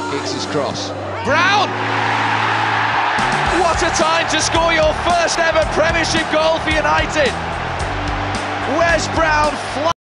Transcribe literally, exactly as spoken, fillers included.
Giggs' cross. Brown! What a time to score your first ever Premiership goal for United! Wes Brown flies.